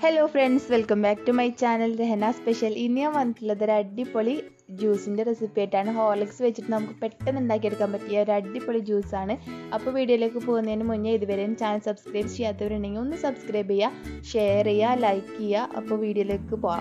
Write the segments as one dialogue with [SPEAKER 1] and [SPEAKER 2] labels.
[SPEAKER 1] Hello friends, welcome back to my channel Rahana special. ഇനി ഞാൻ വന്നിട്ടുള്ളത് ഒരു അടിപൊളി ജ്യൂസിൻ്റെ റെസിപ്പി ആയിട്ടാണ്. ഹോർലിക്സ് വെച്ചിട്ട് നമുക്ക് പെട്ടെന്ന് ഉണ്ടാക്കിയെടുക്കാൻ പറ്റിയ ഒരു അടിപൊളി ജ്യൂസാണ്. അപ്പോൾ വീഡിയോയിലേക്ക് പോകുന്നതിന് മുന്നേ ഇതുവരെയും ചാനൽ സബ്സ്ക്രൈബ് ചെയ്യാത്തവരുണ്ടെങ്കിൽ ഒന്ന് സബ്സ്ക്രൈബ് ചെയ്യുക, ഷെയർ ചെയ്യുക, ലൈക്ക് ചെയ്യുക. അപ്പോൾ വീഡിയോയിലേക്ക് പോകാം.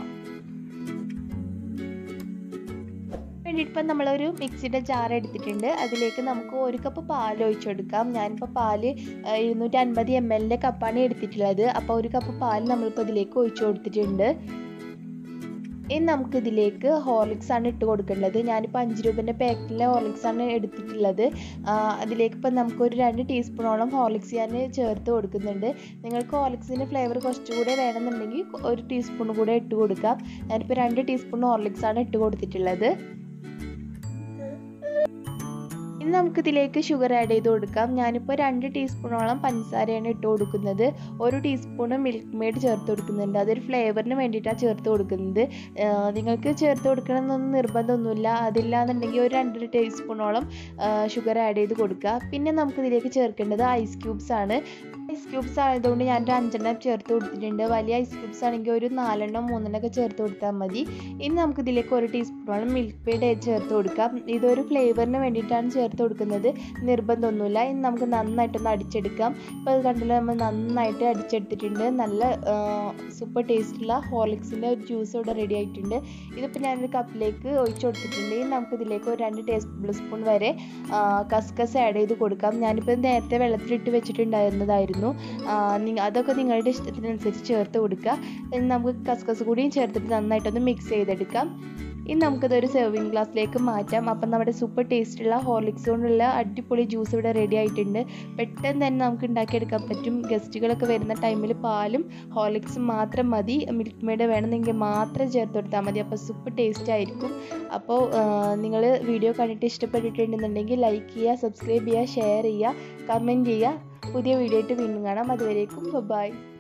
[SPEAKER 1] വേണ്ടിയിട്ട് നമ്മളൊരു മിക്സിയുടെ ജാർ എടുത്തിട്ടുണ്ട്. അതിലേക്ക് നമുക്ക് 1 കപ്പ് പാൽ ഒഴിച്ചു കൊടുക്കാം. ഞാനിപ്പോൾ പാല് 250 ml കപ്പാണ് എടുത്തിട്ടുള്ളത്. അപ്പോൾ 1 കപ്പ് പാൽ നമ്മളിപ്പോൾ ഇതിലേക്ക് ഒഴിച്ചു കൊടുത്തിട്ടുണ്ട്. ഇനി നമുക്കിതിലേക്ക് ഹോർലിക്സ് ആണ് ഇട്ട് കൊടുക്കേണ്ടത്. ഞാനിപ്പോൾ 5 രൂപേൻ്റെ പാക്കറ്റിലെ ഹോർലിക്സ് ആണ് എടുത്തിട്ടുള്ളത്. അതിലേക്ക് ഇപ്പം നമുക്കൊരു 2 ടീസ്പൂണോളം ഹോർലിക്സ് ഞാൻ ചേർത്ത് കൊടുക്കുന്നുണ്ട്. നിങ്ങൾക്ക് ഹോർലിക്സിൻ്റെ ഫ്ലേവർ കുറച്ചുകൂടെ വേണമെന്നുണ്ടെങ്കിൽ 1 ടീസ്പൂൺ കൂടെ ഇട്ട് കൊടുക്കാം. ഞാനിപ്പോൾ 2 ടീസ്പൂൺ ഹോർലിക്സ് ആണ് ഇട്ട് കൊടുത്തിട്ടുള്ളത്. ഇനി നമുക്കിതിലേക്ക് ഷുഗർ ആഡ് ചെയ്ത് കൊടുക്കാം. ഞാനിപ്പോൾ 2 ടീസ്പൂണോളം പഞ്ചസാരയാണ് ഇട്ട് കൊടുക്കുന്നത്. 1 ടീസ്പൂൺ മിൽക്ക് മെയ്ഡ് ചേർത്ത് കൊടുക്കുന്നുണ്ട്. അതൊരു ഫ്ലേവറിന് വേണ്ടിയിട്ടാണ് ചേർത്ത് കൊടുക്കുന്നത്. നിങ്ങൾക്ക് ചേർത്ത് കൊടുക്കണമെന്നൊന്നും നിർബന്ധമൊന്നുമില്ല. അതില്ലാന്നുണ്ടെങ്കിൽ ഒരു 2 ടീസ്പൂണോളം ഷുഗർ ആഡ് ചെയ്ത് കൊടുക്കുക. പിന്നെ നമുക്കിതിലേക്ക് ചേർക്കേണ്ടത് ഐസ് ക്യൂബ്സ് ആണ്. ഐസ് ക്യൂബ്സ് ആയതുകൊണ്ട് ഞാൻ 5 ചേർത്ത് കൊടുത്തിട്ടുണ്ട്. വലിയ ഐസ് ക്യൂബ്സ് ആണെങ്കിൽ ഒരു 4 3 ഒക്കെ ചേർത്ത് കൊടുത്താൽ മതി. ഇനി നമുക്കിതിലേക്ക് 1 ടീസ്പൂണോളം മിൽക്ക് മെയ്ഡ് ചേർത്ത് കൊടുക്കാം. ഇതൊരു ഫ്ലേവറിന് വേണ്ടിയിട്ടാണ് ചേർത്ത് കൊടുക്കുന്നത്, നിർബന്ധമൊന്നുമില്ല. ഇനി നമുക്ക് നന്നായിട്ടൊന്ന് അടിച്ചെടുക്കാം. ഇപ്പോൾ അത് കണ്ടല്ലോ, നമ്മൾ നന്നായിട്ട് അടിച്ചെടുത്തിട്ടുണ്ട്. നല്ല സൂപ്പർ ടേസ്റ്റുള്ള ഹോർലിക്സിൻ്റെ ഒരു ജ്യൂസ് ഇവിടെ റെഡി ആയിട്ടുണ്ട്. ഇതിപ്പോൾ ഞാനൊരു കപ്പിലേക്ക് ഒഴിച്ചു കൊടുത്തിട്ടുണ്ട്. ഇനി നമുക്കിതിലേക്ക് ഒരു 2 ടേബിൾ സ്പൂൺ വരെ കസ്കസ് ആഡ് ചെയ്ത് കൊടുക്കാം. ഞാനിപ്പോൾ നേരത്തെ വെള്ളത്തിലിട്ട് വെച്ചിട്ടുണ്ടായിരുന്നതായിരുന്നു. അതൊക്കെ നിങ്ങളുടെ ഇഷ്ടത്തിനനുസരിച്ച് ചേർത്ത് കൊടുക്കുക. നമുക്ക് കസ്കസ് കൂടിയും ചേർത്തിട്ട് നന്നായിട്ടൊന്ന് മിക്സ് ചെയ്തെടുക്കാം. ഇനി നമുക്കതൊരു സെർവിങ് ഗ്ലാസ്സിലേക്ക് മാറ്റാം. അപ്പം നമ്മുടെ സൂപ്പർ ടേസ്റ്റുള്ള ഹോർലിക്സ് കൊണ്ടുള്ള അടിപൊളി ജ്യൂസ് ഇവിടെ റെഡി ആയിട്ടുണ്ട്. പെട്ടെന്ന് തന്നെ നമുക്ക് ഉണ്ടാക്കിയെടുക്കാൻ പറ്റും. ഗസ്റ്റുകളൊക്കെ വരുന്ന ടൈമിൽ പാലും ഹോർലിക്സും മാത്രം മതി. മിൽക്ക് മെയ്ഡ് വേണമെന്നെങ്കിൽ മാത്രം ചേർത്ത് കൊടുത്താൽ മതി. അപ്പോൾ സൂപ്പർ ടേസ്റ്റ് ആയിരിക്കും. അപ്പോൾ നിങ്ങൾ വീഡിയോ കണ്ടിട്ട് ഇഷ്ടപ്പെട്ടിട്ടുണ്ടെന്നുണ്ടെങ്കിൽ ലൈക്ക് ചെയ്യുക, സബ്സ്ക്രൈബ് ചെയ്യുക, ഷെയർ ചെയ്യുക, കമൻറ്റ് ചെയ്യുക. പുതിയ വീഡിയോ ആയിട്ട് വീണ്ടും കാണാം. അതുവരേക്കും ബൈ.